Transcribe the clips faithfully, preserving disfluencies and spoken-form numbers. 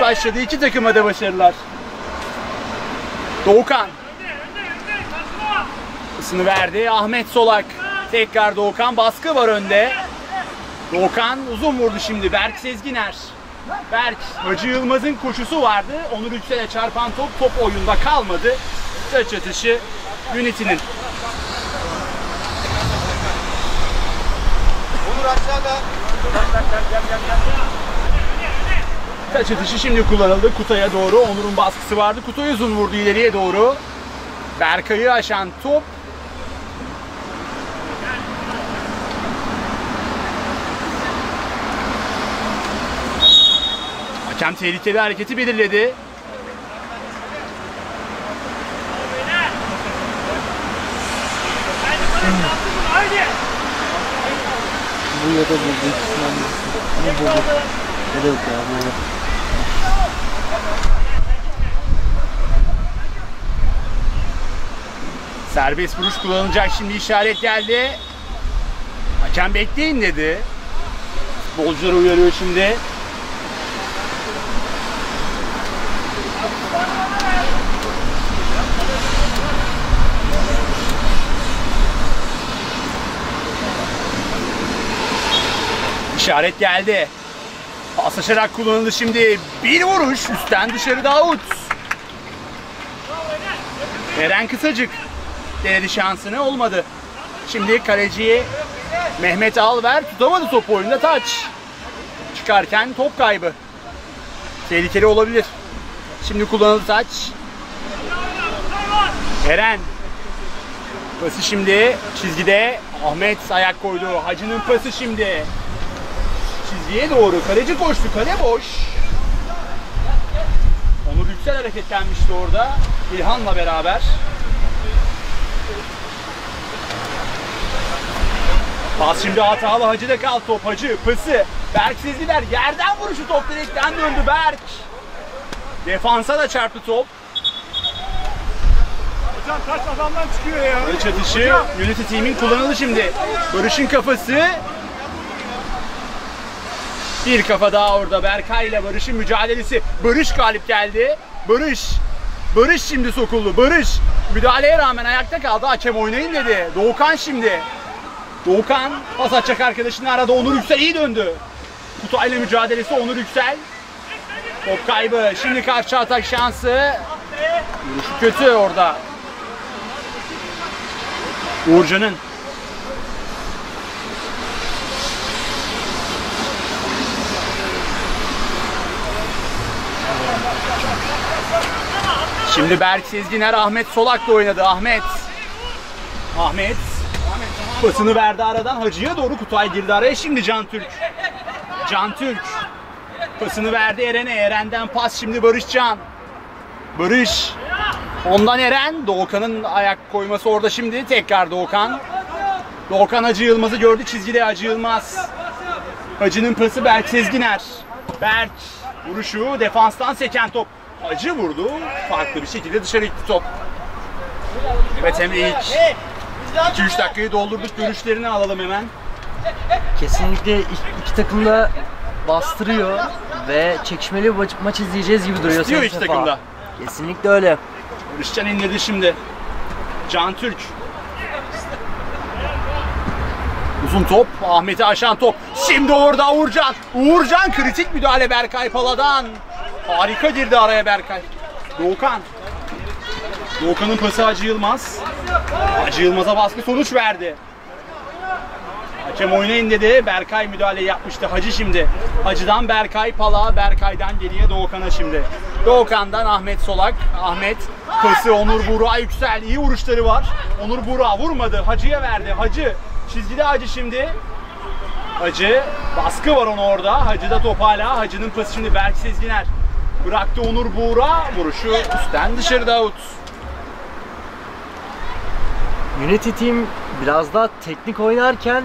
başladı. İki takıma da başarılar. Doğukan. Pasını verdi. Ahmet Solak. Tekrar Doğukan. Baskı var önde. Doğukan uzun vurdu şimdi. Berk Sezginer. Berk. Hacı Yılmaz'ın koşusu vardı. Onur Yüksel'e çarpan top top oyunda kalmadı. Taç atışı Unity'nin. Onur aşağıda. Taç atışı şimdi kullanıldı. Kutay'a doğru. Onur'un baskısı vardı. Kutay uzun vurdu ileriye doğru. Berkay'ı aşan top. Hakem tehlikeli hareketi belirledi. Bu ya da bu ikisinden birisi. Bu bu. Ya da yok ya bu ya. Serbest vuruş kullanılacak, şimdi işaret geldi. Hakem bekleyin dedi. Futbolcuları uyarıyor şimdi. İşaret geldi. Paslaşarak kullanıldı şimdi. Bir vuruş üstten dışarıda out. Eren Kısacık denedi şansını, olmadı. Şimdi kaleci Mehmet Alver tutamadı topu, oyunda taç. Çıkarken top kaybı. Tehlikeli olabilir. Şimdi kullanıldı taç. Eren. Pası şimdi çizgide. Ahmet ayak koydu. Hacı'nın pası şimdi. Çizgiye doğru. Kaleci koştu. Kale boş. Onur Yüksel hareketlenmişti orada. İlhan'la beraber. Pas şimdi hatalı. Hacı'da kaldı top. Hacı pası. Berk Sezginer. Yerden vuruşu, top direkten döndü Berk. Defansa da çarptı top. Hocam kaç adamdan çıkıyor ya. Barış atışı Unity Team'in kullanıldı şimdi. Barış'ın kafası. Bir kafa daha orada. Berkay ile Barış'ın mücadelesi. Barış galip geldi. Barış. Barış şimdi sokuldu. Barış müdahaleye rağmen ayakta kaldı. Hakem oynayın dedi. Doğukan şimdi. Doğukan pas atacak arkadaşını aradı. Onur Yüksel iyi döndü. Kutay'la mücadelesi Onur Yüksel. Top kaybı. Şimdi karşı atak şansı. Vuruşu kötü orada. Uğurcan'ın. Şimdi Berk Sezginer Ahmet Solak'la oynadı. Ahmet. Ahmet. Pasını verdi aradan. Hacı'ya doğru. Kutay girdi araya. Şimdi Can Türk. Can Türk. Pasını verdi Eren'e. Eren'den pas şimdi Barış Can. Barış. Ondan Eren. Doğukan'ın ayak koyması orada şimdi. Tekrar Doğukan. Doğukan Hacı Yılmaz'ı gördü. Çizgide Hacı Yılmaz. Hacı'nın pası Berk Sezginer. Berk. Vuruşu. Defanstan seken top. Hacı vurdu. Farklı bir şekilde dışarı gitti top. Evet, hem ilk iki üç dakikayı doldurduk. Görüşlerini alalım hemen. Kesinlikle iki takım da bastırıyor ve çekişmeli bir maç, maç izleyeceğiz gibi duruyor. İstiyor iki takım da. Kesinlikle öyle. Barışcan inledi şimdi. Can Türk. Uzun top. Ahmet'i aşan top. Şimdi orada Uğurcan. Uğurcan kritik müdahale Berkay Pala'dan. Harika girdi araya Berkay. Doğukan. Doğukan'ın pası Hacı Yılmaz. Hacı Yılmaz'a baskı sonuç verdi. Hakem oynayın dedi. Berkay müdahale yapmıştı. Hacı şimdi. Hacı'dan Berkay Pala. Berkay'dan geriye Doğukan'a şimdi. Doğukan'dan Ahmet Solak. Ahmet pası Onur Buğra Yüksel. İyi vuruşları var. Onur Buğra vurmadı. Hacı'ya verdi. Hacı. Çizgide Hacı şimdi. Hacı. Baskı var onu orada. Hacı'da top hala. Hacı'nın pası şimdi Berk Sezginer. Bıraktı Onur Buğra. Vuruşu üstten dışarıda out. Unity Team biraz daha teknik oynarken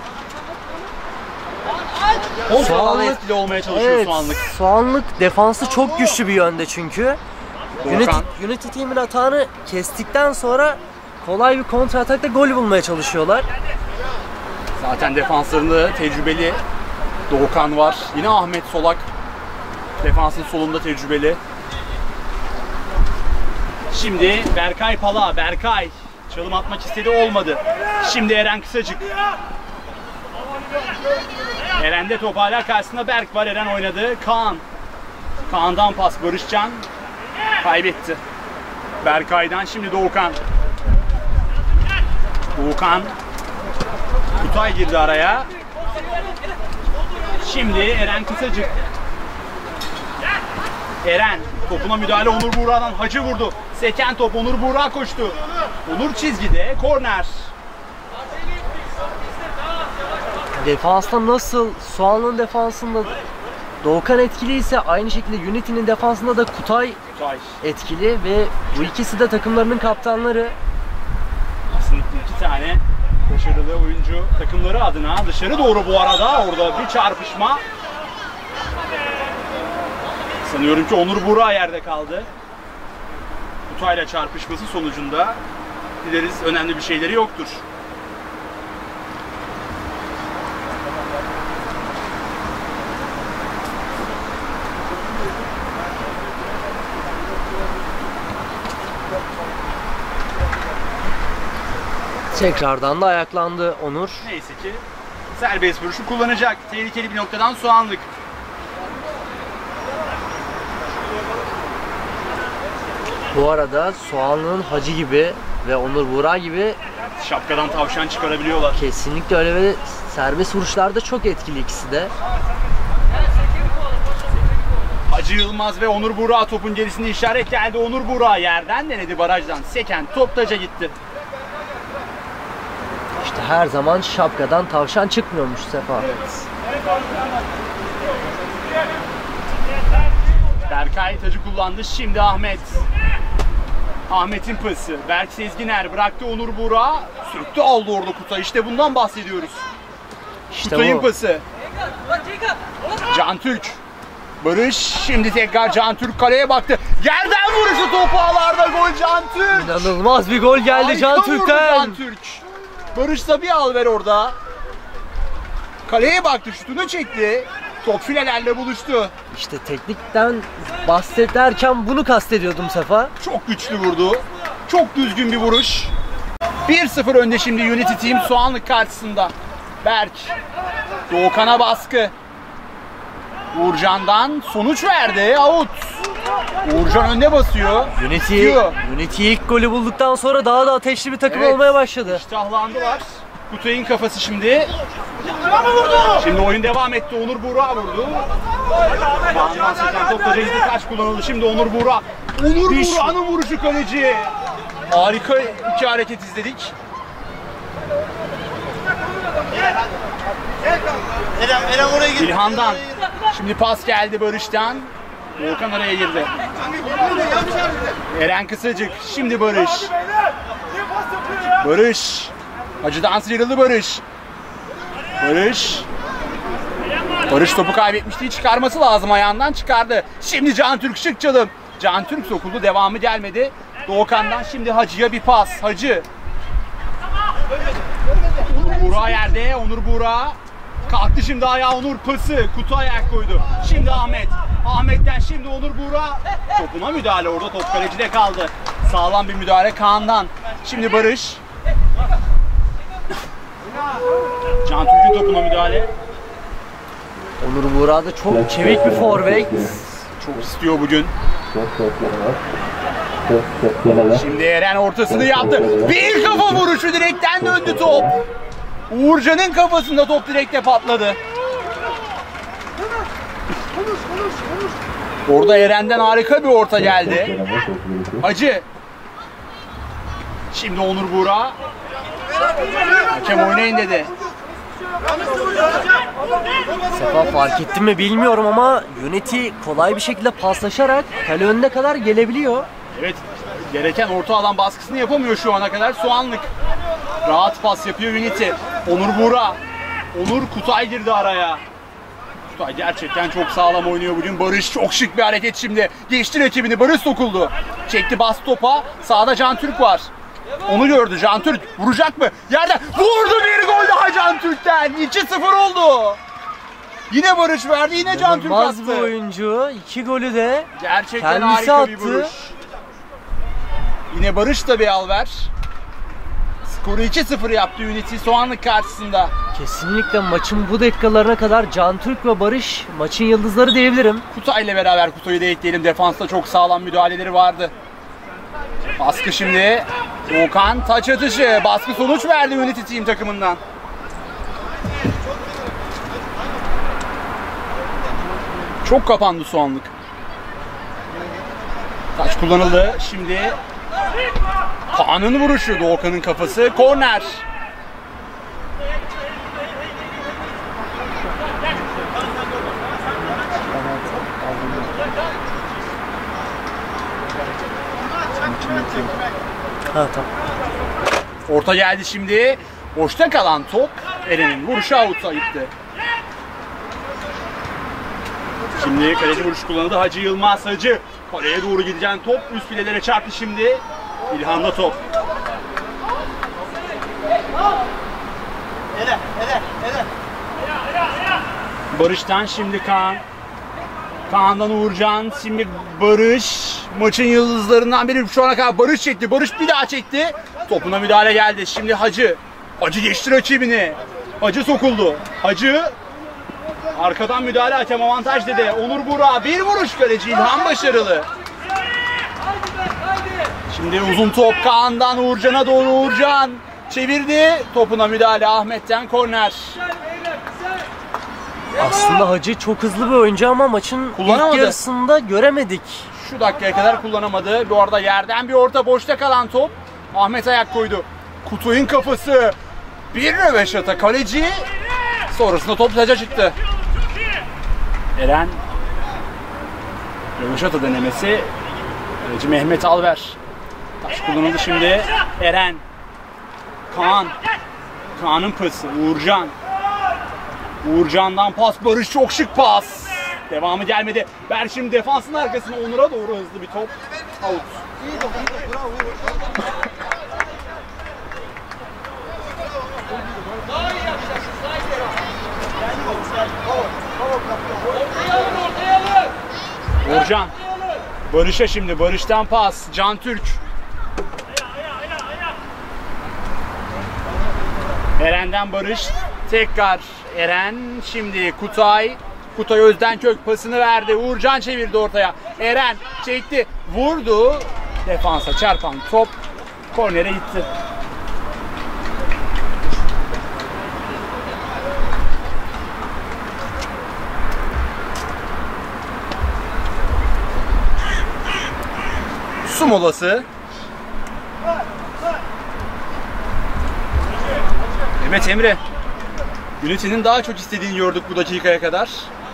Soğanlık etkili olmaya çalışıyor evet, Soğanlık. Soğanlık defansı çok güçlü bir yönde çünkü. Unity, Doğukan. Unity Team'in atağını kestikten sonra kolay bir kontra atakta gol bulmaya çalışıyorlar. Zaten defanslarında tecrübeli Doğukan var. Yine Ahmet Solak. Defansın solunda tecrübeli. Şimdi Berkay Pala, Berkay çalım atmak istedi, olmadı. Şimdi Eren Kısacık. Eren'de top hala, karşısında Berk var. Eren oynadı. Kaan. Kaan'dan pas, Barışcan kaybetti. Berkay'dan şimdi Doğukan. Doğukan. Kutay girdi araya. Şimdi Eren Kısacık. Eren topuna müdahale, Onur Buğra'dan. Hacı vurdu. Seken top, Onur Buğra koştu. Onur çizgide, korner. Defansta nasıl Soğanlı'nın defansında Doğukan etkiliyse, aynı şekilde Unity'nin defansında da Kutay, Kutay etkili ve bu ikisi de takımlarının kaptanları. kesinlikle iki tane başarılı oyuncu takımları adına. Dışarı doğru bu arada, orada bir çarpışma. Sanıyorum ki Onur Buğra yerde kaldı. Kutay'la çarpışması sonucunda dileriz önemli bir şeyleri yoktur. Tekrardan da ayaklandı Onur. Neyse ki serbest vuruşu kullanacak. Tehlikeli bir noktadan Soğanlık. Bu arada Soğanlı'nın Hacı gibi ve Onur Buğra gibi Şapkadan tavşan çıkarabiliyorlar. kesinlikle öyle ve serbest vuruşlarda çok etkili ikisi de. Hacı Yılmaz ve Onur Buğra topun gerisinde, işaret geldi. Onur Buğra yerden denedi, barajdan seken top taca gitti. İşte her zaman şapkadan tavşan çıkmıyormuş Sefa. Evet. Berkay tacı kullandı. Şimdi Ahmet. Ahmet'in pası. Berk Sezginer bıraktı, Onur Buğra sürttü, aldı orada Kutay. İşte bundan bahsediyoruz. İşte Kutay'ın bu. pası. Can Türk. Barış şimdi tekrar Can Türk kaleye baktı. Yerden vuruşu, topu ağlarda, gol Can Türk. İnanılmaz bir gol geldi Harika Can vurdu Türk'ten. Can Türk. Barış da bir al ver orada. Kaleye baktı, şutunu çekti. Top filelerle buluştu. İşte teknikten bahsederken bunu kastediyordum Sefa. Çok güçlü vurdu. Çok düzgün bir vuruş. bir sıfır önde şimdi Unity Team Soğanlık karşısında. Berk. Doğukan'a baskı. Uğurcan'dan sonuç verdi. Out. Uğurcan önde basıyor. Unity, Tutuyor. Unity ilk golü bulduktan sonra daha da ateşli bir takım Evet. olmaya başladı. İştahlandılar. Kutay'ın kafası şimdi. Şimdi oyun devam etti. Onur Buğra vurdu. Bağımdan seken top taca gitti. Kaç kullanıldı. Şimdi Onur Buğra. Onur Buğra'nın vuruşu kaleci. Harika iki hareket izledik. Eren, Eren oraya gir. İlhan'dan. Şimdi pas geldi Barış'tan. Volkan araya girdi. Eren Kısacık. Şimdi Barış. Barış. Hacı'dan sıyrıldı Barış. Barış. Barış topu kaybetmişti. Çıkarması lazım, ayağından çıkardı. Şimdi Can Türk şık çalım. Can Türk sokuldu. Devamı gelmedi. Doğukan'dan şimdi Hacı'ya bir pas. Hacı. Onur Buğra yerde. Onur Buğra. Kalktı şimdi ayağa, Onur pası. Kutu ayak koydu. Şimdi Ahmet. Ahmet'ten şimdi Onur Buğra. Topuna müdahale, orada top kalecide kaldı. Sağlam bir müdahale Kaan'dan. Şimdi Barış. Can Türk'ün topuna müdahale. Onur Buğra da çok çevik bir forvet. Çok istiyor bugün. Şimdi Eren ortasını yaptı. Bir kafa vuruşu, direkten döndü top. Uğurcan'ın kafasında top direkte patladı. Orada Eren'den harika bir orta geldi. Hacı. Şimdi Onur Buğra. Hakem oynayın dedi. Sefa fark ettin mi bilmiyorum ama Unity kolay bir şekilde paslaşarak kale önüne kadar gelebiliyor. Evet, gereken orta alan baskısını yapamıyor şu ana kadar Soğanlık. Rahat pas yapıyor Unity. Onur Buğra. Onur, Kutay girdi araya. Kutay gerçekten çok sağlam oynuyor bugün. Barış çok şık bir hareket şimdi. Geçti rakibini, Barış sokuldu. Çekti, bas topa. Sağda Can Türk var. Onu gördü Can Türk. Vuracak mı? Yerden vurdu, bir gol daha Can Türk'ten. iki sıfır oldu. Yine Barış verdi, yine Can Türk İnanılmaz attı. bir oyuncu. İki golü de Gerçekten kendisi harika bir attı. vuruş. Yine Barış da bir alver. Skoru iki sıfır yaptı Unity Soğanlık karşısında. Kesinlikle maçın bu dakikalarına kadar Can Türk ve Barış maçın yıldızları diyebilirim. Kutay ile beraber Kutay'ı da ekleyelim. Defansta çok sağlam müdahaleleri vardı. Baskı şimdi. Doğukan taç atışı. Baskı sonuç verdi Unity Team takımından. Çok kapandı Soğanlık. Taç kullanıldı. Şimdi Kaan'ın vuruşu. Doğukan'ın kafası. Korner. Ha tamam. Orta geldi şimdi. Boşta kalan top. Eren'in vuruşu out'a gitti. Şimdi kaleci vuruş kullanıldı. Hacı Yılmaz Hacı. Kaleye doğru gideceğin top. Üst filelere çarptı şimdi. İlhan'da top. Eren, Eren, Eren. Barış'tan şimdi Kaan. Kaan'dan Uğurcan. Şimdi Barış. Maçın yıldızlarından biri şu ana kadar Barış çekti. Barış bir daha çekti. Topuna müdahale geldi. Şimdi Hacı. Hacı geçti rakibini. Hacı sokuldu. Hacı. Arkadan müdahale, hakem avantaj dedi. Onur Buğra. Bir vuruş kaleci İlhan başarılı. Şimdi uzun top Kaan'dan Uğurcan'a doğru. Uğurcan çevirdi. Topuna müdahale Ahmet'ten korner. Aslında Hacı çok hızlı bir oyuncu ama maçın ilk Kullanamadı. yarısında göremedik. Şu dakikaya kadar kullanamadı. Bu arada yerden bir orta, boşta kalan top. Ahmet ayak koydu. Kutay'ın kafası. Bir röveşata kaleci. Sonrasında top taca çıktı. Eren. Röveşata denemesi. Kaleci Mehmet Alver. Taş kullanıldı şimdi. Eren. Kaan. Kaan'ın pası. Uğurcan. Uğurcan'dan pas. Barış çok şık pas. Devamı gelmedi. Berşim defansın arkasına Onur'a doğru hızlı bir top. Out. İyi top, iyi top. Bravo. Daha iyi yapacaksın. Daha iyi yapacaksın. Uğurcan. Barış'a şimdi. Barış'tan pas. Can Türk. Eren'den Barış. Tekrar Eren. Şimdi Kutay. Kutay Özdenkök pasını verdi. Uğurcan çevirdi ortaya. Eren çekti. Vurdu. Defansa çarpan top kornere gitti. Su molası. Evet Emre. Unity'nin daha çok istediğini gördük bu dakikaya kadar.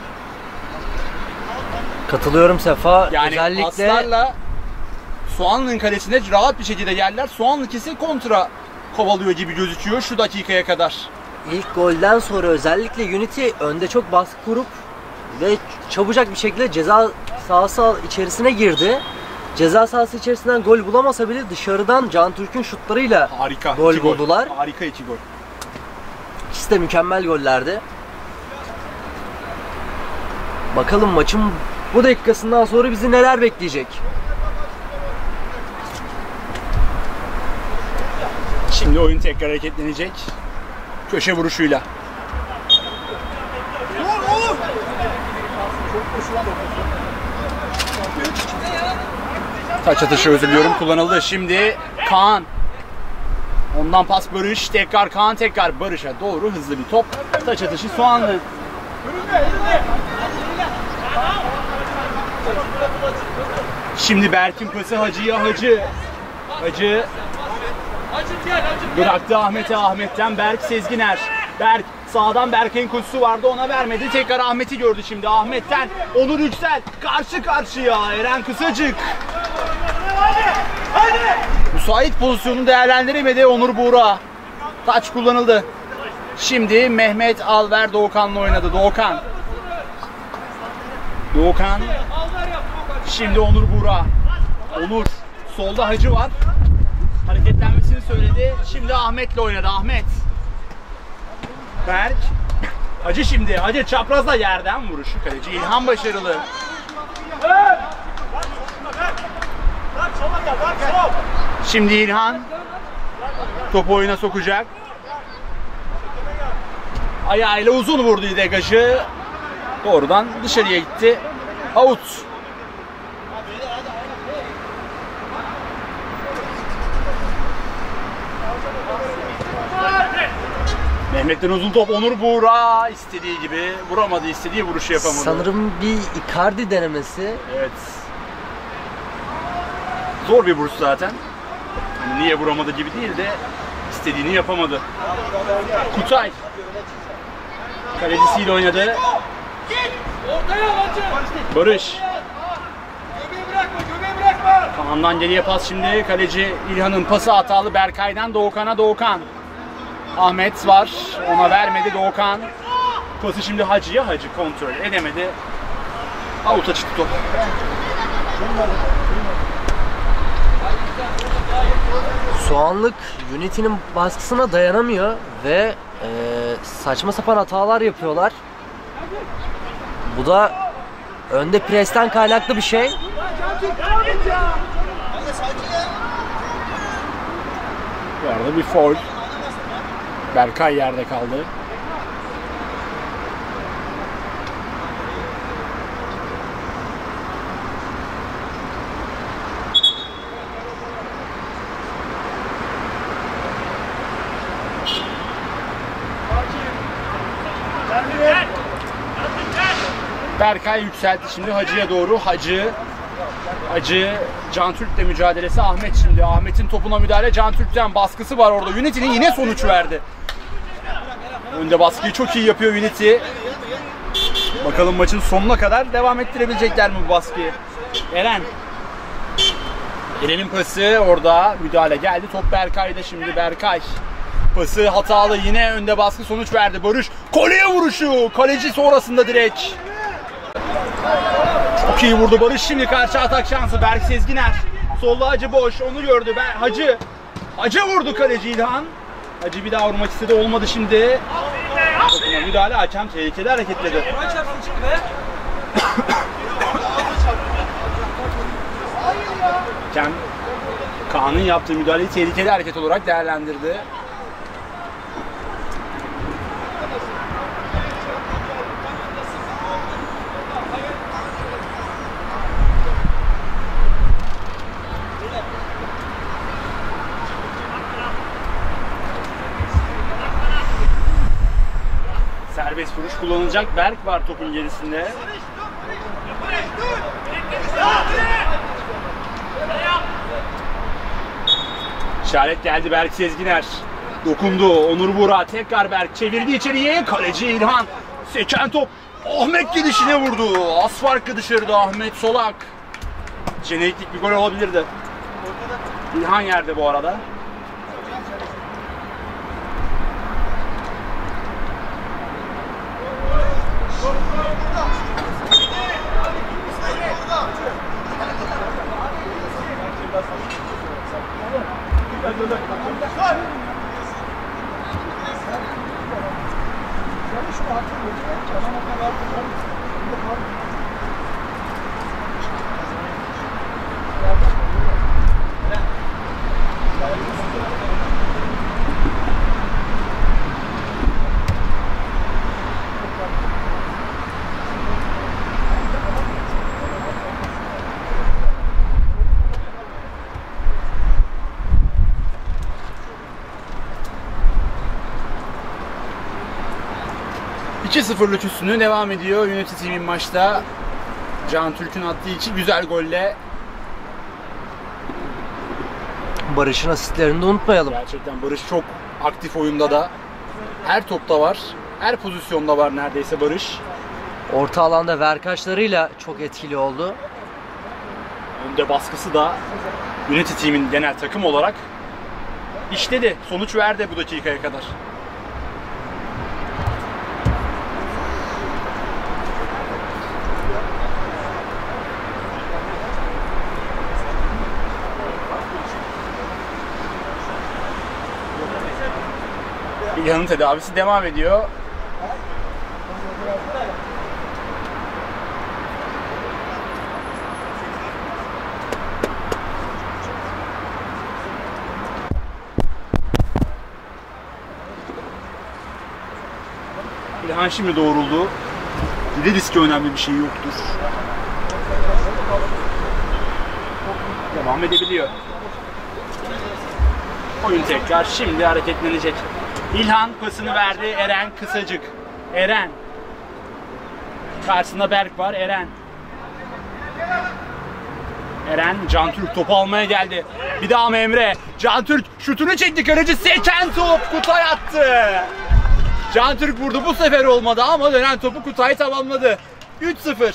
Katılıyorum Sefa. Yani Özellikle paslarla Soğanlı'nın kalesine rahat bir şekilde geldiler. Soğanlı kesin kontra kovalıyor gibi gözüküyor şu dakikaya kadar. ilk golden sonra özellikle Unity önde çok baskı kurup ve çabucak bir şekilde ceza sahası içerisine girdi. Ceza sahası içerisinden gol bulamasa bile dışarıdan Can Türk'ün şutlarıyla Harika. gol iki buldular. Harika iki gol. İkisi de mükemmel gollerdi. Bakalım maçın bu dakikasından sonra bizi neler bekleyecek? Şimdi oyun tekrar hareketlenecek. Köşe vuruşuyla. Taç atışı, özür diliyorum, kullanıldı. Şimdi Kaan. Ondan pas Barış. Tekrar Kaan, tekrar Barış'a doğru hızlı bir top. Taç atışı Soğanlı. Şimdi Berk'in pası Hacı'ya. Hacı. Hacı. Bıraktı Ahmet'e. Ahmet'ten Berk Sezginer. Berk sağdan Berk'in koşusu vardı, ona vermedi. Tekrar Ahmet'i gördü şimdi. Ahmet'ten Onur Yüksel karşı karşıya. Eren Kısacık. Müsait pozisyonu değerlendiremedi Onur Buğra. Taç kullanıldı. Şimdi Mehmet Alver Doğukan'la oynadı. Doğukan. Doğukan. Şimdi Onur Buğra. Onur. Solda Hacı var. Hareketlenmesini söyledi. Şimdi Ahmet'le oynadı. Ahmet. Berk. Hacı şimdi. Hacı çaprazla yerden vuruşu. Kaleci İlhan başarılı. Şimdi İlhan topu oyuna sokacak. Ayağıyla uzun vurdu degajı. Doğrudan dışarıya gitti. Out. Mehmet'ten uzun top, Onur Buğra istediği gibi vuramadı, istediği vuruşu yapamadı. Sanırım bir Icardi denemesi. Evet. Zor bir vuruş zaten. Yani niye vuramadı gibi değil de istediğini yapamadı. Kutay kalecisiyle oynadı. Barış. Kaan'dan geriye pas şimdi. Kaleci İlhan'ın pası hatalı. Berkay'dan Doğukan'a. Doğukan. Ahmet var. Ona vermedi Doğukan. Pası şimdi Hacı'ya. Hacı kontrol edemedi. Out'a çıktı top. Soğanlık Unity'nin baskısına dayanamıyor ve e, saçma sapan hatalar yapıyorlar. Bu da önde presten kaynaklı bir şey. Bu arada bir foul. Berkay yerde kaldı. Berkay yükseltti şimdi Hacı'ya doğru. Hacı Hacı Can Türk'le mücadelesi. Ahmet şimdi. Ahmet'in topuna müdahale. Can Türk'ten baskısı var orada. Unity'nin yine sonuç verdi. Önde baskıyı çok iyi yapıyor Unity. Bakalım maçın sonuna kadar devam ettirebilecekler mi bu baskıyı? Eren. Eren'in pası orada. Müdahale geldi. Top Berkay'da şimdi. Berkay. Pası hatalı. Yine önde baskı sonuç verdi. Barış. Koleye vuruşu. Kaleci sonrasında direkt. Çok iyi vurdu Barış. Şimdi karşı atak şansı. Berk Sezginer. Solda Hacı boş. Onu gördü. Ben Hacı. Hacı vurdu kaleci İlhan. Hacı bir daha vurmak istedi. Olmadı şimdi. Topuna müdahale. Hakem tehlikeli hareketledi. Hakem Kaan'ın yaptığı müdahaleyi tehlikeli hareket olarak değerlendirdi. Serbest vuruş kullanılacak. Berk var topun gerisinde. İşaret geldi. Berk Sezginer dokundu. Onur Buğra tekrar Berk çevirdi içeriye. Kaleci İlhan. Seken top. Ahmet gidişine vurdu. Az farklı dışarıda Ahmet Solak. Jeneriklik bir gol olabilirdi. İlhan yerde bu arada. iki sıfırlık üstünlüğü devam ediyor Unity Team'in maçta. Can Türk'ün attığı iki güzel golle. Barış'ın asistlerini de unutmayalım. Gerçekten Barış çok aktif oyunda da. Her topta var. Her pozisyonda var neredeyse Barış. Orta alanda verkaçlarıyla çok etkili oldu. Önde baskısı da Unity Team'in genel takım olarak işledi. Sonuç verdi bu dakikaya kadar. İlhan'ın tedavisi devam ediyor. İlhan şimdi doğruldu. Bir de riski önemli bir şey yoktur. Devam edebiliyor. Oyun tekrar şimdi hareketlenecek. İlhan pasını verdi. Eren kısacık. Eren. Karşısında Berk var. Eren. Eren, Cantürk topu almaya geldi. Bir daha mı Emre? Cantürk şutunu çekti. Kaleci seken top Kutay attı. Cantürk vurdu. Bu sefer olmadı ama dönen topu Kutay tamamladı. üç sıfır.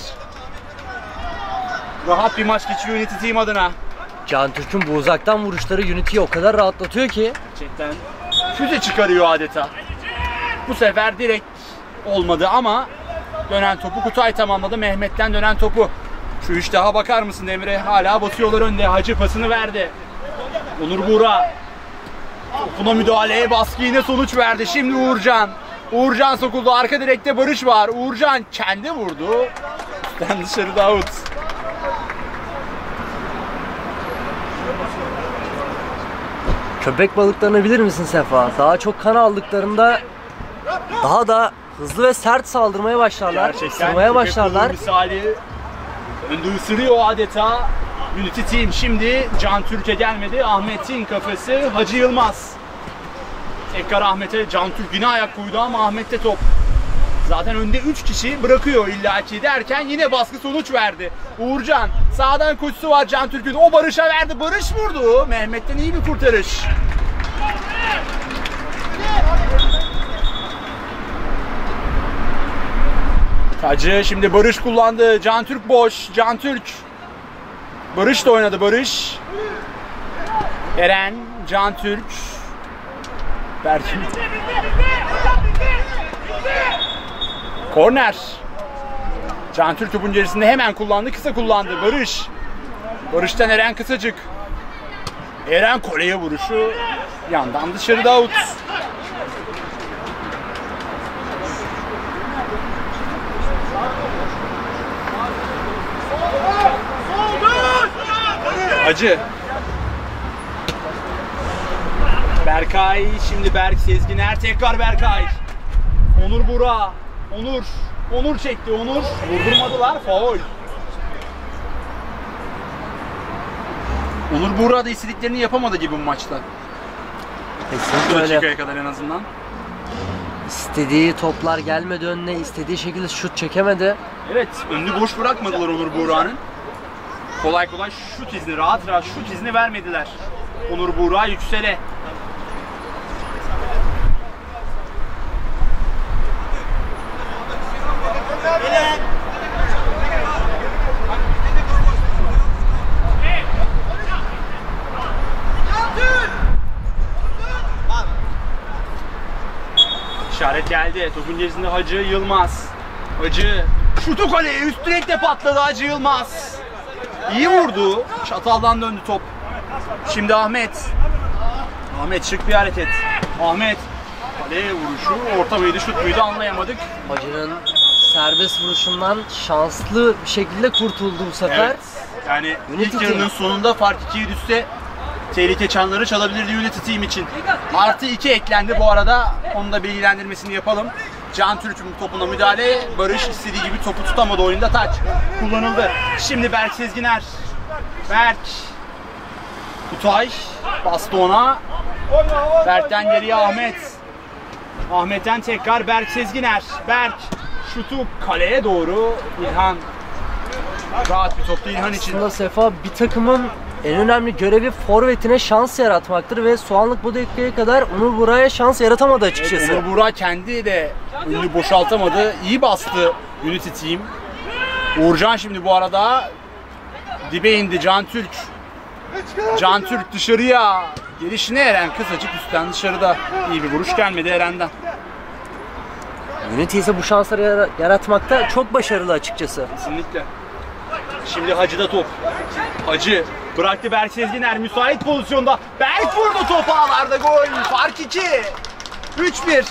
Rahat bir maç geçiyor Unity Team adına. Cantürk'ün bu uzaktan vuruşları Unity'yi o kadar rahatlatıyor ki. Gerçekten füze çıkarıyor adeta. Bu sefer direkt olmadı ama dönen topu Kutay tamamladı. Mehmet'ten dönen topu. Şu üç daha bakar mısın Emre? Hala basıyorlar önde. Hacı pasını verdi. Onur Buğra. Topuna müdahaleye baskı yine sonuç verdi. Şimdi Uğurcan. Uğurcan sokuldu. Arka direkte Barış var. Uğurcan kendi vurdu. Üstten dışarı Davut. Köpek balıklarını bilir misin Sefa? Daha çok kan aldıklarında daha da hızlı ve sert saldırmaya başlarlar. Gerçekten ısırmaya başlarlar. Misali önde ısırıyor adeta. Unity Team şimdi Cantürk'e gelmedi. Ahmet'in kafası Hacı Yılmaz. Tekrar Ahmet'e. Cantürk yine ayak koydu ama Ahmet'te top. Zaten önde üç kişi bırakıyor illaki derken yine baskı sonuç verdi. Uğurcan sağdan koşusu var Cantürk'ün. O Barış'a verdi. Barış vurdu. Mehmet'ten iyi bir kurtarış. Hacı şimdi Barış kullandı. Cantürk boş. Cantürk. Barış da oynadı. Barış. Eren. Cantürk. Berkin. Korner. Cantürk topun gerisinde hemen kullandı. Kısa kullandı. Barış. Barış'tan Eren kısacık. Eren koleye vuruşu. Yandan dışarı Davut. Hacı. Berkay. Şimdi Berk Sezginer. Tekrar Berkay. Onur Buğra. Onur. Onur çekti. Onur. Vurdurmadılar. Faul. Onur Buğra da istediklerini yapamadı gibi bu maçta. Kesinlikle Bu öyle. dakikaya kadar en azından. İstediği toplar gelmedi önüne, istediği şekilde şut çekemedi. Evet. Önünü boş bırakmadılar Onur Buğra'nın. Kolay kolay şut izni, rahat rahat şut izni vermediler. Onur Buğra Yüksel'e. İşaret geldi. Topun gerisinde Hacı Yılmaz. Hacı şutu kaleye üst direkte patladı Hacı Yılmaz. İyi vurdu. Çataldan döndü top. Şimdi Ahmet. Ahmet şık bir hareket. Ahmet. Kaleye vuruşu. Orta mıydı şut muydu anlayamadık. Hacı'nın serbest vuruşundan şanslı bir şekilde kurtuldu bu sefer. Evet. Yani Unity ilk yarının Team. sonunda fark ikiye düşse tehlike çanları çalabilirdi Unity Team için. Artı iki eklendi bu arada. Onu da bilgilendirmesini yapalım. Cantürk'ün topuna müdahale. Barış istediği gibi topu tutamadı oyunda. Taç kullanıldı. Şimdi Berk Sezginer. Berk. Kutay. Bastı ona. Berk'ten geriye Ahmet. Ahmet'ten tekrar Berk Sezginer. Berk. Şutu kaleye doğru. İlhan. Rahat bir toptu İlhan için. Aslında Sefa bir takımın en önemli görevi forvetine şans yaratmaktır ve Soğanlık bu dakikaya kadar Onur Buğra'ya şans yaratamadı açıkçası. Evet, Onur Buğra kendi de önünü boşaltamadı. İyi bastı Unity Team. Uğurcan şimdi bu arada dibe indi Cantürk. Cantürk dışarıya. Gelişine Eren kısacık üstten dışarıda. İyi bir vuruş gelmedi Eren'den. Unity ise bu şansları yara- yaratmakta çok başarılı açıkçası. Kesinlikle. Şimdi Hacı'da top. Hacı bıraktı Berk Sezginer müsait pozisyonda. Berk vurdu top ağlarda gol. Fark iki. üç bir.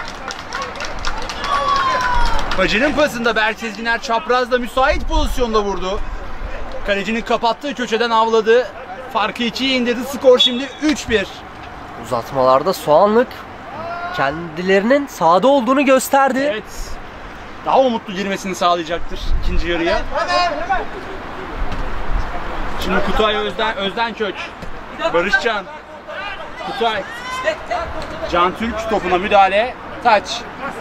Hacı'nın pasında Berk Sezginer çaprazda müsait pozisyonda vurdu. Kalecinin kapattığı köşeden avladı. Farkı ikiye indirdi. Skor şimdi üç bir. Uzatmalarda Soğanlık kendilerinin sahada olduğunu gösterdi. Evet. Daha umutlu girmesini sağlayacaktır ikinci yarıya. Şimdi Kutay Özden, Özden Kök. Barışcan. Kutay. Can Türk topuna müdahale. Taç.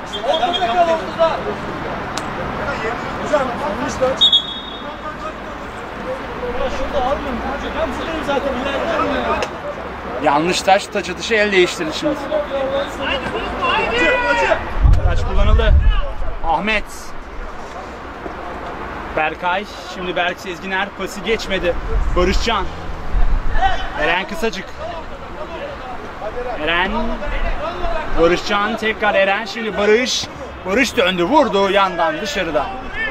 Yanlış taş, taç atışı el değiştirdi şimdi. Taç kullanıldı. Ahmet. Berkay. Şimdi Berk Sezginer pası geçmedi. Barışcan. Eren Kısacık. Eren. Barışcan tekrar Eren. Şimdi Barış. Barış döndü, vurdu yandan dışarıda.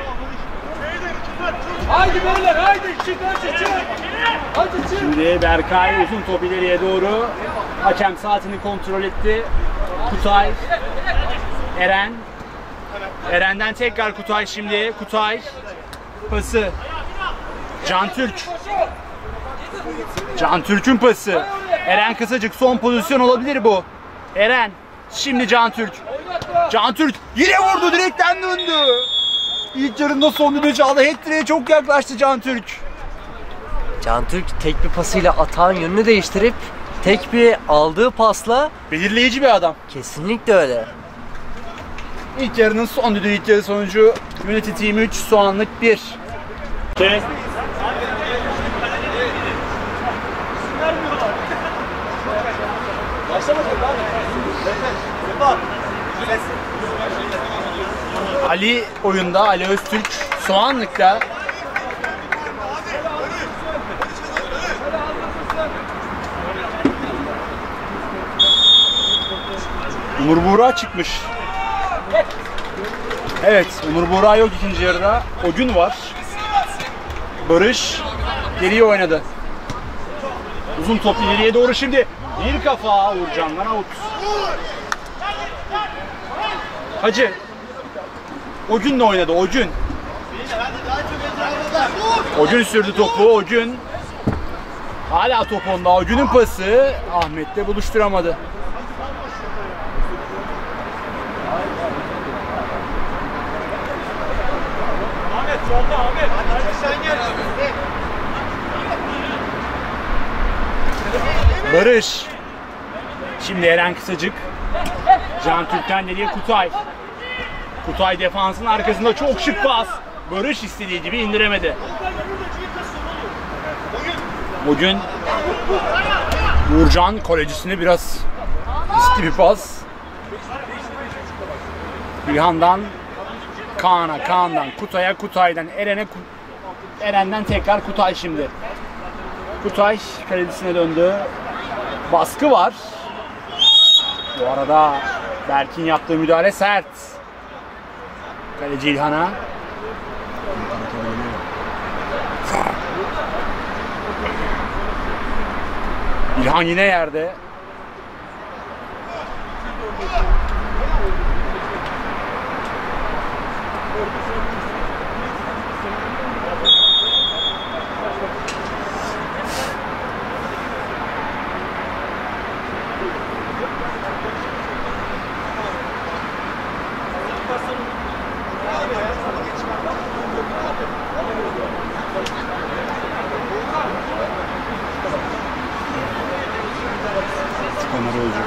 Haydi beyler haydi çık hadi çık. Hadi çık. Şimdi Berkay uzun top ileriye doğru. Hakem saatini kontrol etti. Kutay. Eren. Eren'den tekrar Kutay şimdi. Kutay. Pası. Can Türk. Can Türk'ün pası. Eren Kısacık, son pozisyon olabilir bu. Eren. Şimdi Can Türk. Can Türk yine vurdu, direkten döndü. İlk yarında son düdüğü çaldı. Hat-trick'e çok yaklaştı Can Türk. Can Türk tek bir pasıyla atağın yönünü değiştirip tek bir aldığı pasla Belirleyici bir adam. kesinlikle öyle. İlk yarının son düdüğü, ilk yarı sonucu Unity Team üç, Soğanlık bir. Okay. Ali oyunda, Ali Öztürk Soğanlık'ta. Umur Buğra çıkmış. Evet, Umur Buğra yok ikinci yarıda. O gün var. Barış geriye oynadı. Uzun top ileriye doğru şimdi. Bir kafa Uğurcan'dan out. Hacı. O gün de oynadı, o gün. O gün sürdü topu, o gün. Hala top onda, o günün pası. Ahmet'le buluşturamadı. Ahmet solda Ahmet. Hadi sen gel. Barış. Şimdi Eren Kısacık. Can Türk'ten nereye? Kutay. Kutay defansın arkasında çok şık pas. Barış istediği gibi indiremedi. Bugün Uğurcan kolejisine biraz riskli bir pas. İlhan'dan Kaan'a, Kaan'dan Kutay'a, Kutay'dan Eren'e, Eren'den tekrar Kutay şimdi. Kutay kalesine döndü. Baskı var. Bu arada Berk'in yaptığı müdahale sert. Kaleci İlhan'a. İlhan yine yerde. Onları olacak.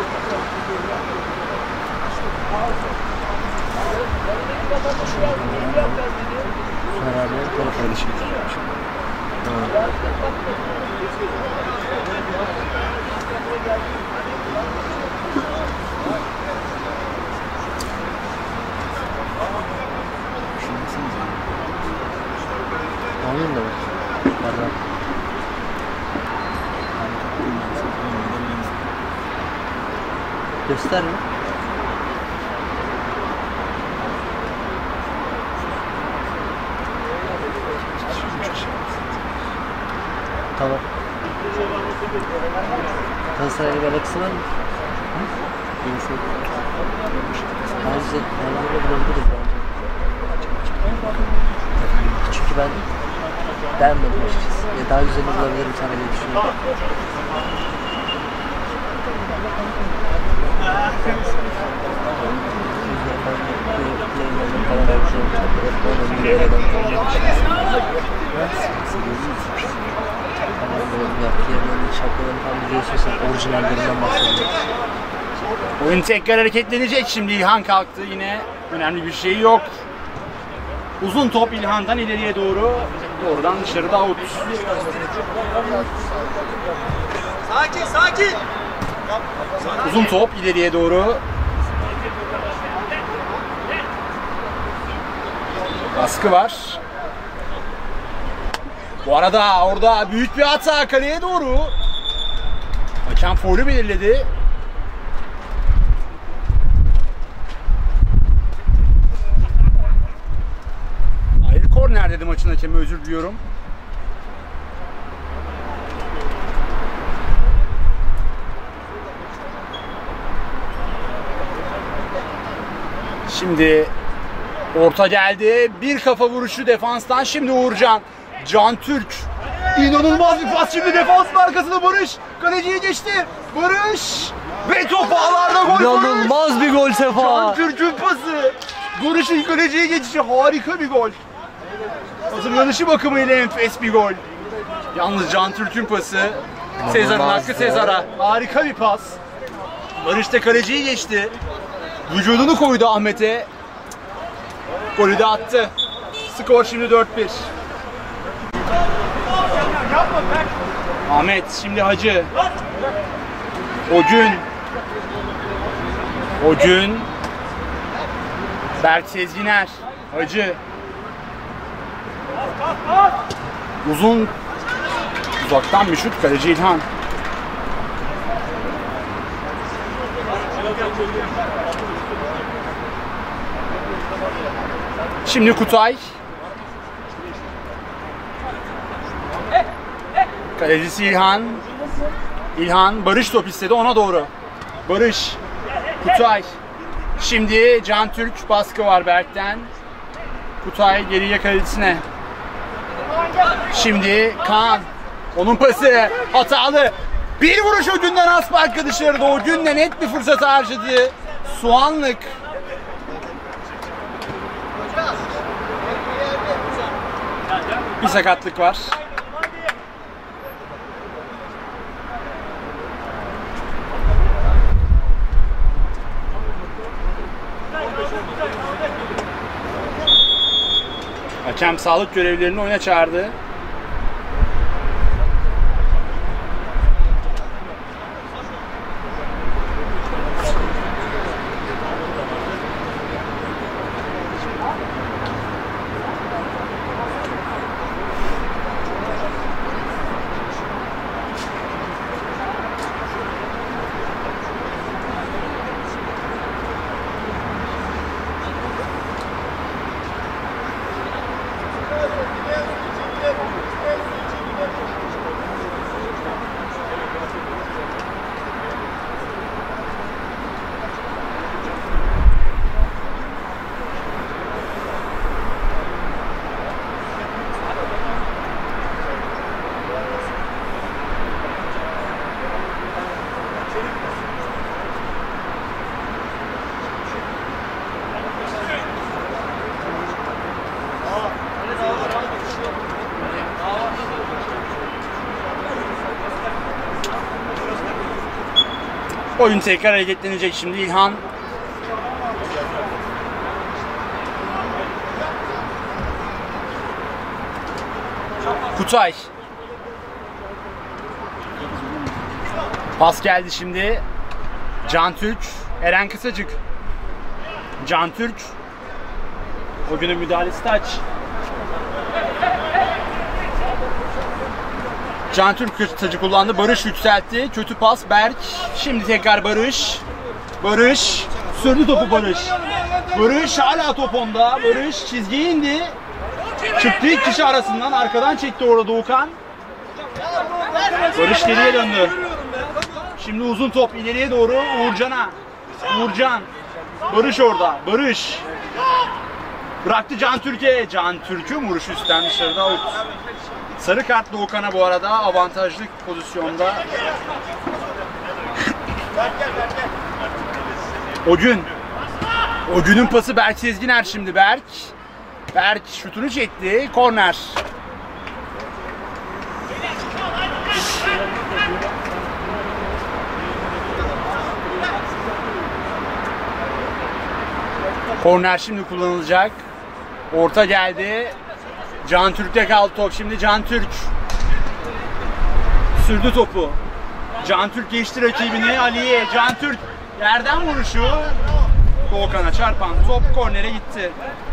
Onun da var. Pardon. Göster mi? Tamam. Galatasaray'la bir alakası var mı? Birisi. Daha güzel, daha güzel bulabiliriz bence. Çünkü ben beğenmedim açıkçası. Ya daha güzelini bulabilirim sana diye düşünüyorum. Şapkaların tam biliyorsun, orijinallerinden bahsediyorum. Oyun tekrar hareketlenecek şimdi. İlhan kalktı yine. Önemli bir şey yok. Uzun top İlhan'dan ileriye doğru. Doğrudan dışarıda out. Sakin sakin. Uzun top ileriye doğru. Baskı var. Bu arada orada büyük bir hata kaleye doğru. Hakem faulü belirledi. Hayır, korner dedi maçın hakemi, özür diliyorum. Şimdi orta geldi. Bir kafa vuruşu defanstan. Şimdi Uğurcan. Can Türk. İnanılmaz bir pas şimdi defansın arkasında Barış. Kaleciye geçti. Barış. Ve top ağlarda gol. İnanılmaz Barış. bir gol Sefa. Can Türk'ün pası. Barış'ın kaleciye geçişi harika bir gol. Hazırlanışı bakımıyla enfes bir gol. Yalnız Can Türk'ün pası. Sezar'ın hakkı Sezar'a. Harika bir pas. Barış da kaleciyi geçti. Vücudunu koydu Ahmet'e. Golü de attı. Skor şimdi dört bir. Ahmet şimdi Hacı. O gün. O gün. Berk Sezginer. Hacı. Uzun. Uzaktan bir şut. Kaleci İlhan. Şimdi Kutay. Kalecisi İlhan. İlhan, Barış top istedi, ona doğru. Barış. Kutay. Şimdi Can Türk, baskı var Berk'ten. Kutay geriye kalecisine. Şimdi Kaan. Onun pası hatalı. Bir vuruş o günden Aspark'a dışarıda. O günde net bir fırsat harcadı. Soğanlık. Bir sakatlık var. Hakem sağlık görevlilerini oyuna çağırdı. Oyun tekrar hareketlenecek şimdi. İlhan. Kutay. Pas geldi şimdi. Can Türk. Eren Kısacık. Can Türk. O günün müdahalesi taç. Can Türk tacı kullandı. Barış yükseltti. Kötü pas Berk. Şimdi tekrar Barış. Barış. Sürdü topu Barış. Barış hala top onda. Barış çizgiye indi. Çıktı ilk kişi arasından. Arkadan çekti orada Doğukan. Barış geriye döndü. Şimdi uzun top ileriye doğru Uğurcan'a. Uğurcan. Barış orada. Barış. Bıraktı Can Türk'e. Can Türk'ün vuruşu üstten dışarıda out. Sarı kart Doğukan'a bu arada, avantajlı pozisyonda. O gün. O günün pası Berk Sezginer şimdi. Berk. Berk şutunu çekti. Korner. Korner şimdi kullanılacak. Orta geldi. Can Türk'te kaldı top. Şimdi Can Türk sürdü topu. Can Türk geçti rakibini. Ali'ye. Can Türk yerden vuruşu. Doğukan'a çarpan top kornere gitti.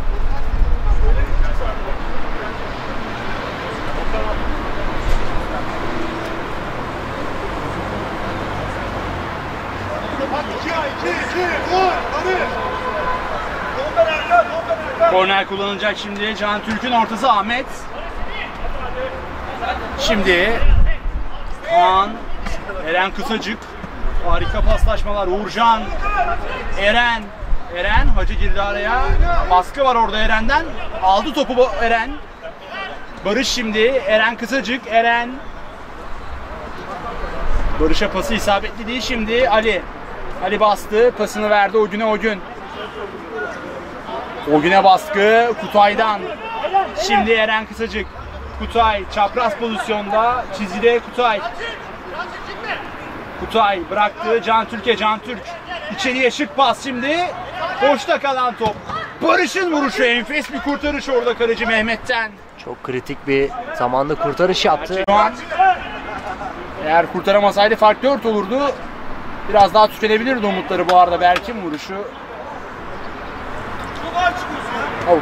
Korner kullanılacak şimdi. Can Türk'ün ortası Ahmet. Şimdi Kaan, Eren Kısacık. Harika paslaşmalar. Uğurcan, Eren. Eren, Hacı girdi araya. Baskı var orada Eren'den. Aldı topu Eren. Barış şimdi. Eren Kısacık. Eren. Barış'a pası isabetli değil şimdi. Ali. Ali bastı. Pasını verdi Ogün'e. Ogün. Ogün'e baskı. Kutay'dan. Şimdi Eren Kısacık. Kutay çapraz pozisyonda. Çizgide Kutay. Kutay bıraktı. Can Türk'e. Can Türk. İçeriye şık pas şimdi. Boşta kalan top. Barış'ın vuruşu. Enfes bir kurtarış orada kaleci Mehmet'ten. Çok kritik bir zamanda kurtarış yaptı. Şu an eğer kurtaramasaydı fark dört olurdu. Biraz daha tükelebilirdi umutları bu arada. Berk'in vuruşu. Out.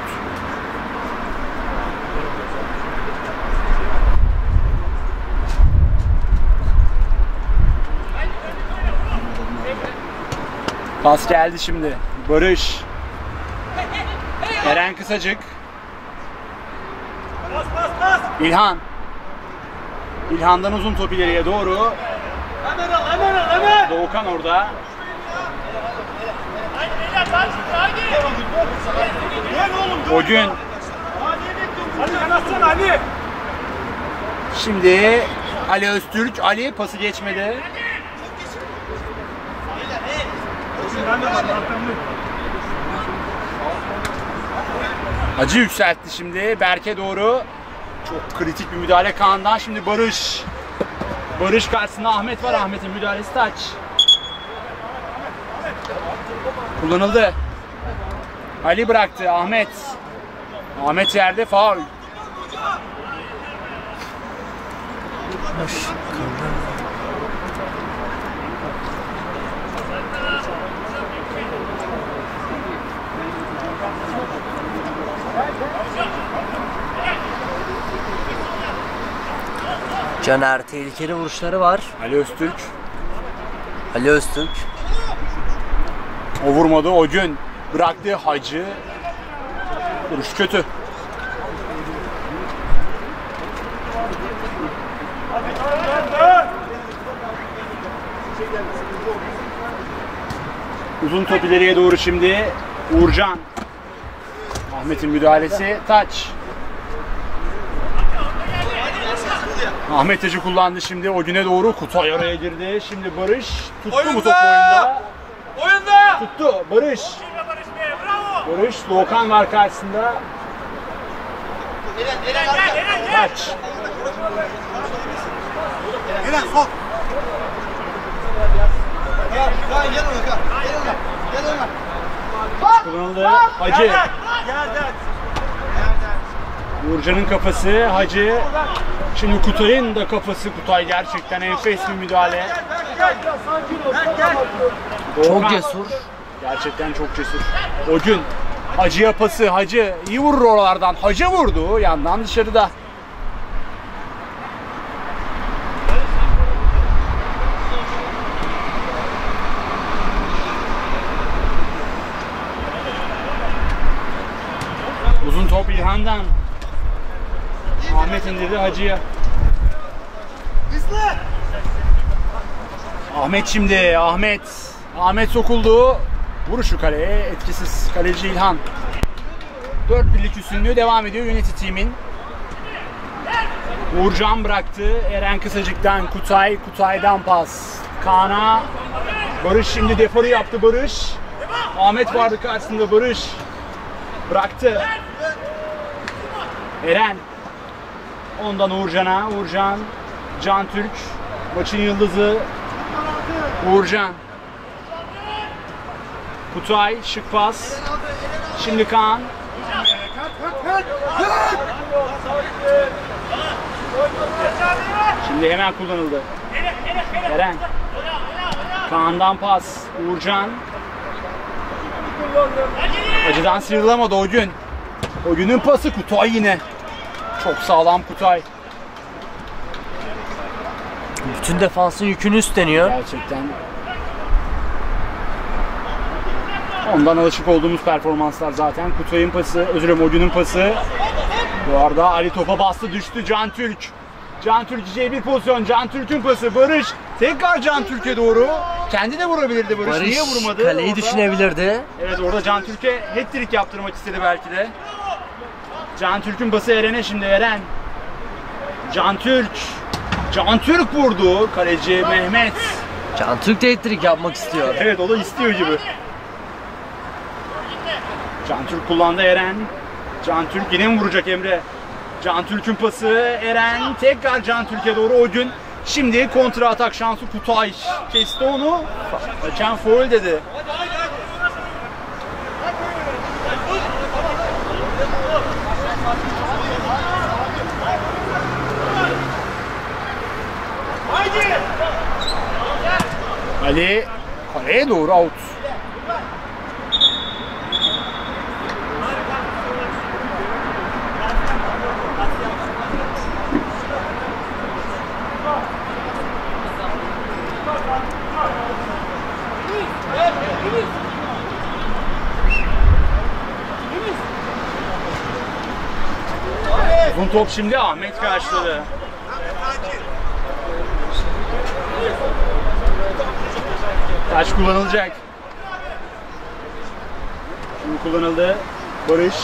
Pas geldi şimdi. Barış. Eren Kısacık. İlhan. İlhan'dan uzun top ileriye doğru. Doğukan orada. Ogün. Şimdi Ali Öztürk. Ali pası geçmedi. Hacı yükseltti şimdi Berk'e doğru. Çok kritik bir müdahale Kaan'dan. Şimdi Barış. Barış karşısında Ahmet var. Ahmet'in müdahalesi taç. Kullanıldı. Ali bıraktı. Ahmet. Ahmet yerde faul. Caner tehlikeli vuruşları var. Ali Öztürk. Ali Öztürk. O vurmadı. O gün bıraktı Hacı. Vuruş kötü. Uzun top ileriye doğru şimdi. Uğurcan. Ahmet'in müdahalesi. Taç. Ahmet Hacı kullandı şimdi. O güne doğru Kutay araya girdi. Şimdi Barış tuttu oyunda. Bu top oyunda. Oyunda. Tuttu. Barış. Barış. Doğukan var karşısında. Eren, Eren, Eren, Eren, Eren. Taç. Eren, sok. Gel, gel, gel ona, gel ona, gel ona. Kullanıldı. Hacı. Gel, gel. Uğurcan'ın kafası. Hacı. Şimdi Kutay'ın da kafası. Kutay gerçekten enfes bir müdahale. Gel, gel, sakin ol. Çok cesur. Gerçekten çok cesur. O gün Hacı'ya pası. Hacı iyi vurur oralardan. Hacı vurdu. Yandan dışarıda. Uzun top İlhan'dan. Ahmet indirdi Hacı'ya. Ahmet şimdi. Ahmet. Ahmet sokuldu. Vuruşu kaleye etkisiz. Kaleci İlhan. dört birlik üstünlüğü devam ediyor Unity Team'in. Uğurcan bıraktı. Eren Kısacık'tan Kutay. Kutay'dan pas. Kaan'a. Barış şimdi deforu yaptı Barış. Ahmet vardı karşısında Barış. Bıraktı. Eren. Ondan Uğurcan'a. Uğurcan. Can Türk. Maçın yıldızı. Uğurcan. Kutay. Şık pas. Şimdi Kaan. Şimdi hemen kullanıldı. Eren. Kaan'dan pas. Uğurcan. Acıdan sıyrılamadı o gün. O günün pası Kutay yine. Çok sağlam Kutay. Bütün defansın yükünü üstleniyor. Gerçekten. Ondan alışık olduğumuz performanslar zaten. Kutay'ın pası, özür dilerim o günün pası. Bu arada Ali topa bastı, düştü. Can Türk. Can Türk bir pozisyon. Can Türk'ün pası. Barış tekrar Can Türk'e doğru. Kendi de vurabilirdi Barış. Barış Niye vurmadı? kaleyi orada düşünebilirdi. Evet, orada Can Türk'e hat-trick yaptırmak istedi belki de. Can Türk'ün pası Eren'e şimdi. Eren. Can Türk. Can Türk vurdu. Kaleci Mehmet. Can Türk de hat-trick yapmak istiyor. Evet, o da istiyor gibi. Can Türk kullandı. Eren. Can Türk yine mi vuracak Emre? Can Türk'ün pası. Eren tekrar Can Türk'e doğru o gün. Şimdi kontra atak şansı Kutay. Kesti onu. Hakem foul dedi. Ali kaleye doğru out. Uzun top şimdi Ahmet karşıladı. Taş kullanılacak. Şimdi kullanıldı. Barış.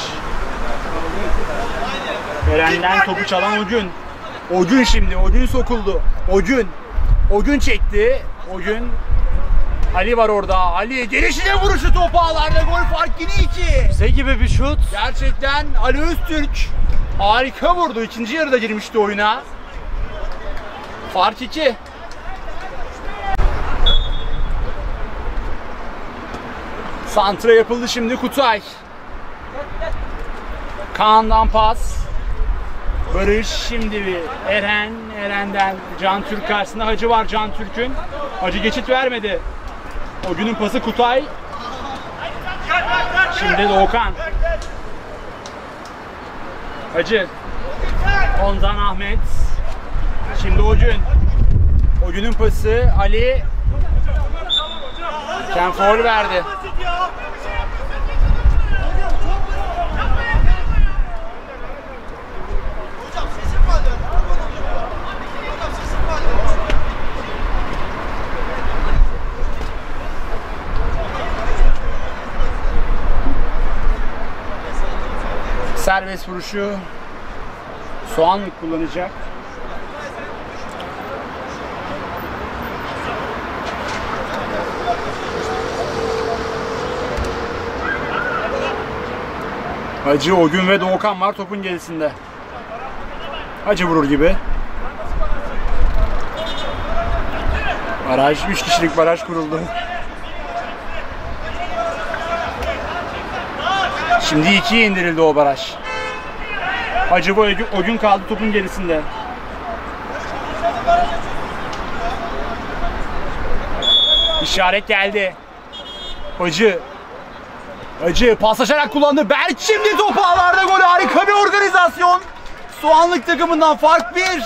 Eren'den topu çalan Ogün. Ogün şimdi. Ogün sokuldu. Ogün. Ogün çekti. Ogün. Ali var orada. Ali gelişine vuruşu topu ağlarda. Gol fark yine iki. Bize gibi bir şut. Gerçekten Ali Öztürk harika vurdu. İkinci yarıda girmişti oyuna. Fark iki. Santra yapıldı şimdi Kutay. Kaan'dan pas. Barış şimdi bir Eren. Eren'den Can Türk karşısında Hacı var Can Türk'ün. Hacı geçit vermedi. O günün pası Kutay. Şimdi Doğukan. Hacı. Ondan Ahmet. Şimdi o gün. O günün pası Ali. Ken foul verdi. Serbest vuruşu Soğanlık kullanacak. Hacı, Ogün ve Doğukan var topun gerisinde. Hacı vurur gibi. Baraj, üç kişilik baraj kuruldu. Şimdi ikiye indirildi o baraj. Hacı ve Ogün kaldı topun gerisinde. İşaret geldi. Hacı. Hacı paslaşarak kullandı. Berk şimdi topu ağlarda, gol. Harika bir organizasyon. Soğanlık takımından fark bir.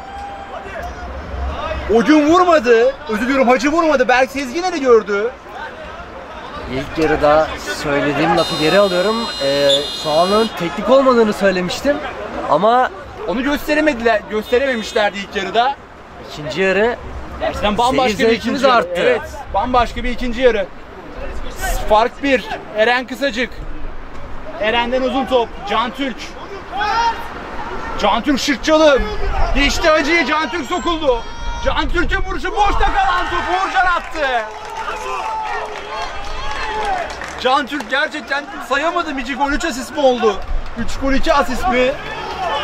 Ogün vurmadı. Özür diliyorum, Hacı vurmadı. Berk Sezginer'i gördü. İlk yarıda söylediğim lafı geri alıyorum. Ee, Soğanlık'ın teknik olmadığını söylemiştim. Ama onu gösteremediler, gösterememişlerdi ilk yarıda. İkinci yarı gerçekten bambaşka bir ikinci yarı. arttı. Evet, bambaşka bir ikinci yarı. Fark bir. Eren Kısacık. Eren'den uzun top. Can Türk. Can Türk Şırtçalı. Geçti Hacı'yı. Can Türk sokuldu. Can Türk'ün vuruşu, boşta kalan topu Uğurcan attı. Can Türk gerçekten sayamadım. iki gol üç asist mi oldu? üç gol iki asist mi?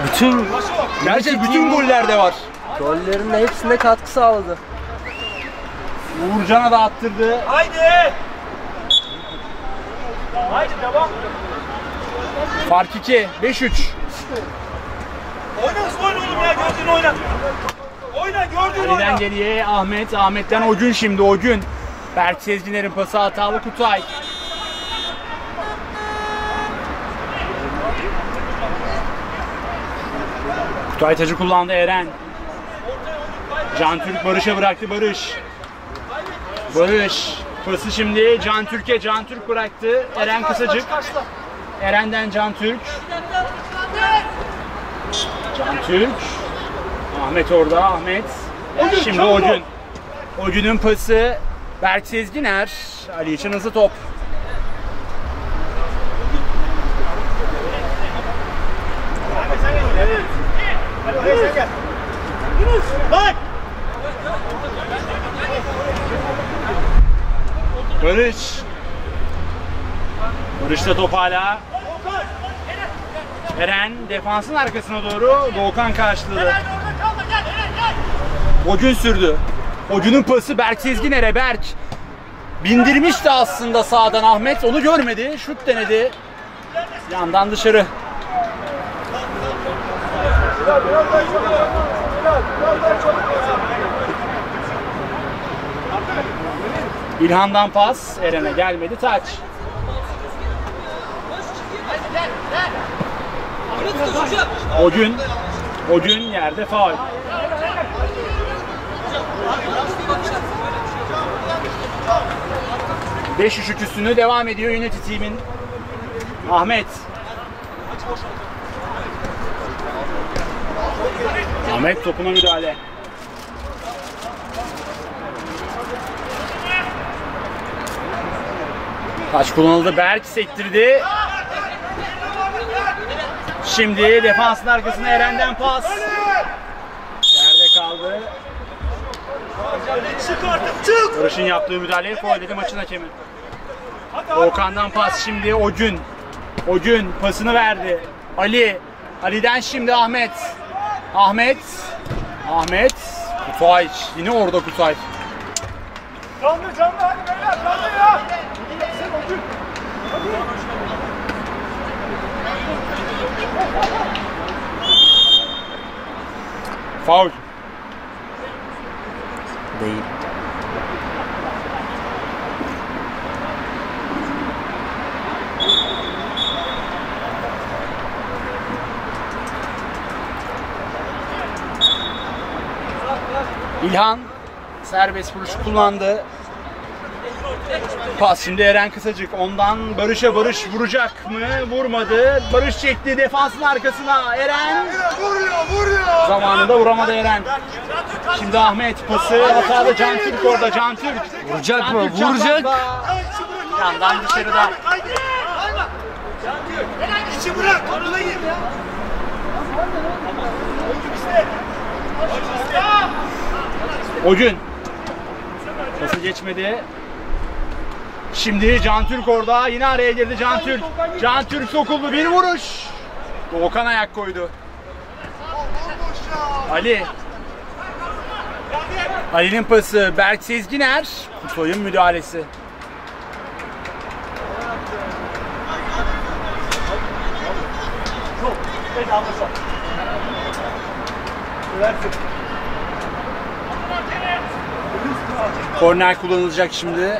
bütün Gerçi bütün gollerde var. gollerin de hepsinde katkı sağladı. Uğurcan'a da attırdı. Haydi. Haydi devam. Fark iki. beş üç. Oyna hızlı oyna oğlum ya, gördüğünü oyna. Oyna, gördüğünü oyna. Ali'den geriye Ahmet. Ahmet'ten Ogün şimdi Ogün. Berk Sezginer'in pası hatalı Kutay. Kutay tacı kullandı Eren. Can Türk Barış'a bıraktı Barış. Barış. Pası şimdi Can Türk'e. Can Türk bıraktı. Eren kısacık. Eren'den Can Türk. Can Türk. Ahmet orada. Ahmet. Şimdi Ogün. Ogün'ün pası. Berk Sezginer. Ali için hızlı top. Bak. Barış. Barış'ta top hala. Eren defansın arkasına doğru. Doğukan karşıladı. Ogün sürdü. Ogün'ün pası Berk Sezginer'e. Berk bindirmişti aslında sağdan Ahmet. Onu görmedi. Şut denedi. Yandan dışarı. İlhan'dan pas. Eren'e gelmedi. Taç. Ogün. Ogün yerde faul. beş üç üstünü devam ediyor Unity Team'in. Ahmet. Ahmet topuna müdahale. Taç kullanıldı. Berk sektirdi. Şimdi defansın arkasına Eren'den pas. Yerde kaldı. Çık artık, çık. Barış'ın yaptığı müdahaleye faul dedi maçın hakemi. Okan'dan pas şimdi Ogün. Ogün pasını verdi. Ali. Ali'den şimdi Ahmet. Ahmet. Ahmet. Kutay. Yine orada Kutay. Canlı canlı, hadi beyler, canlı ya. Sen Ogün. Faul. Değil. İlhan serbest vuruş kullandı. Pas şimdi Eren kısacık. Ondan Barış'a. Barış vuracak mı? Vurmadı. Barış çekti defansın arkasına. Eren Vuruyor, vuruyor. zamanında vuramadı Eren. Şimdi Ahmet pası hatalı. Can Türk orada. Can Türk. Vuracak Can mı? Türk Vuracak. çaprazda. Yandan dışarıda. Haydi. İçi bırak, topuna gir. Ogün. Pası geçmedi. Şimdi Can Türk orada. Yine araya girdi Can Türk. Can Türk sokuldu. Bir vuruş. Doğukan ayak koydu. Ali. Ali'nin pası. Berk Sezginer. Kutay'ın müdahalesi. Korner kullanılacak şimdi.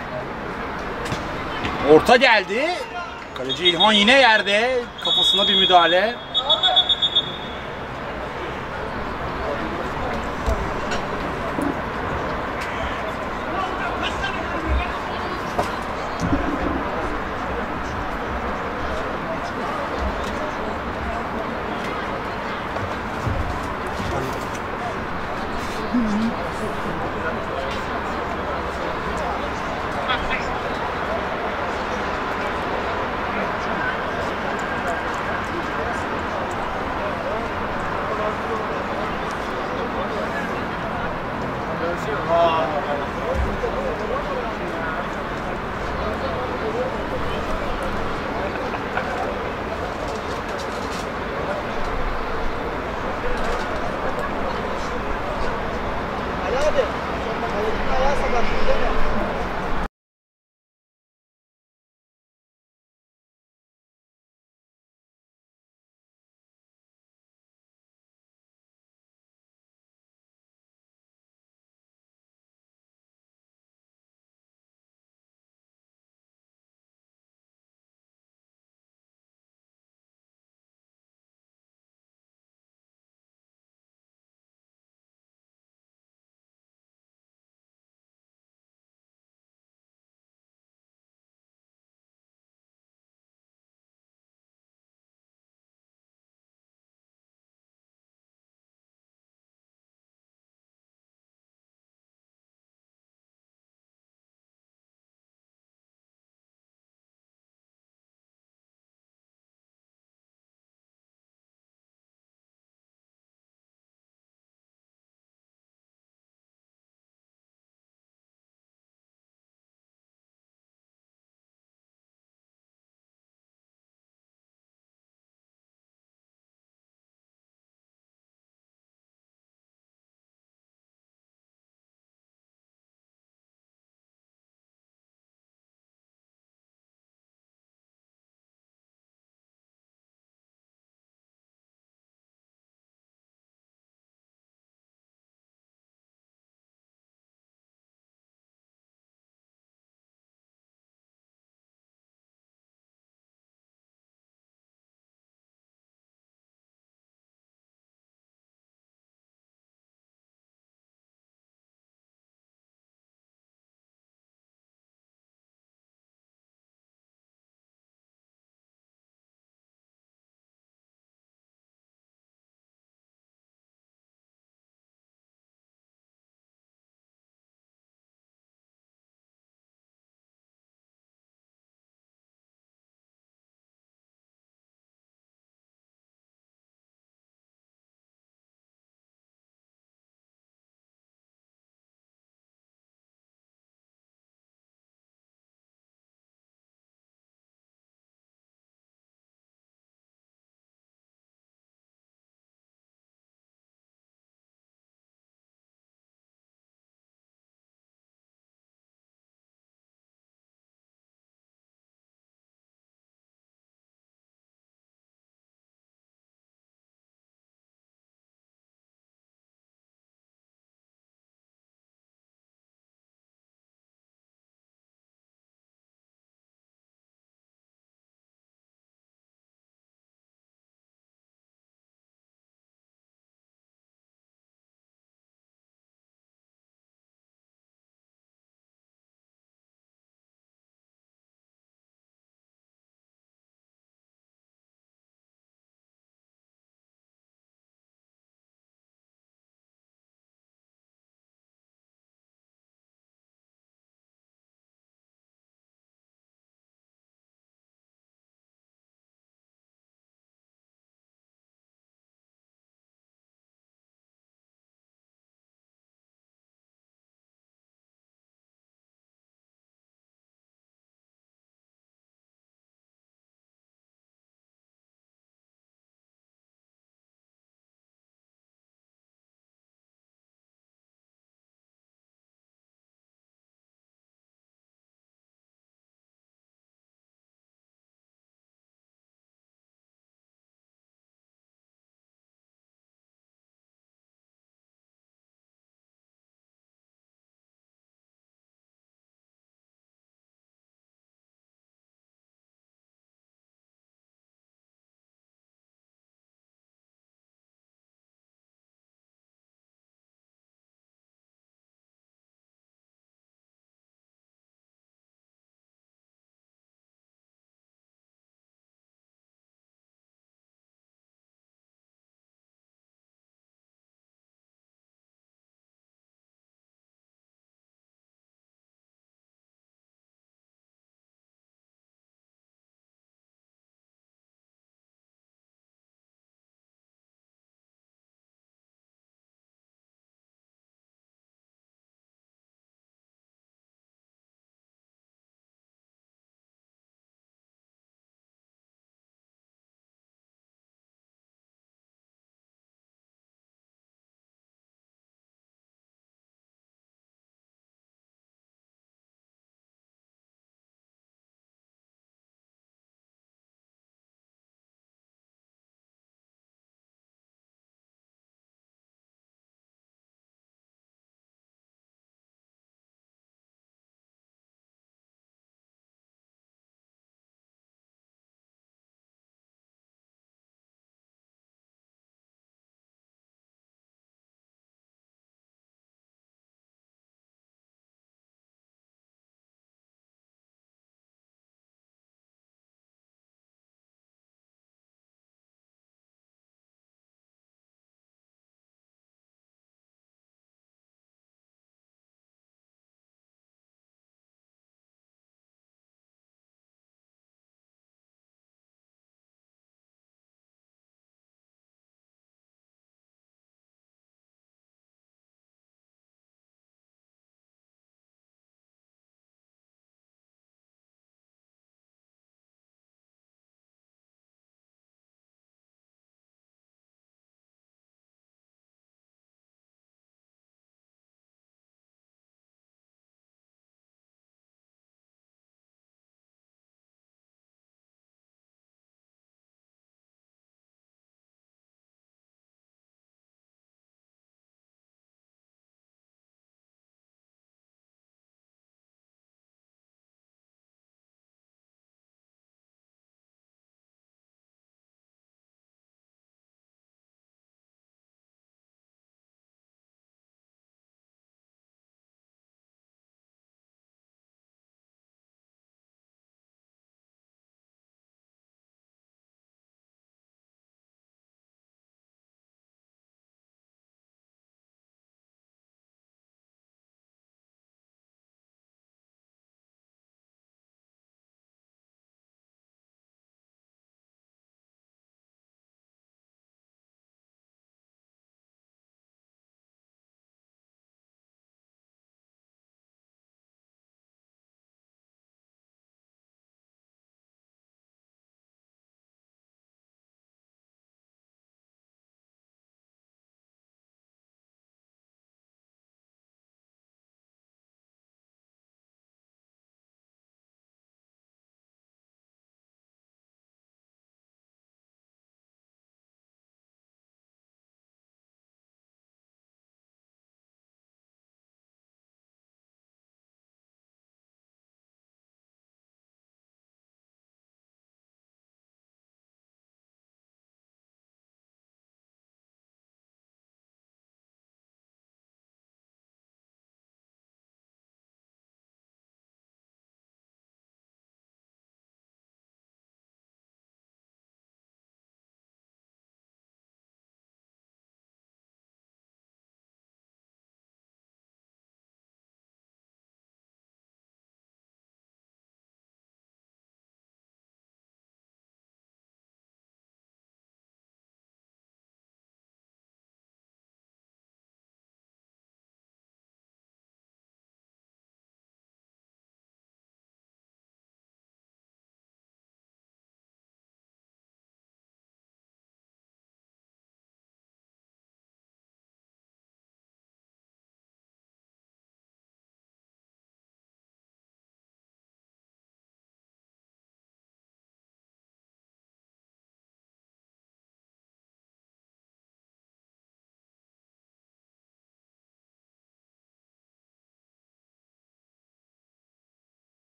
Orta geldi. Kaleci İlhan yine yerde. Kafasına bir müdahale.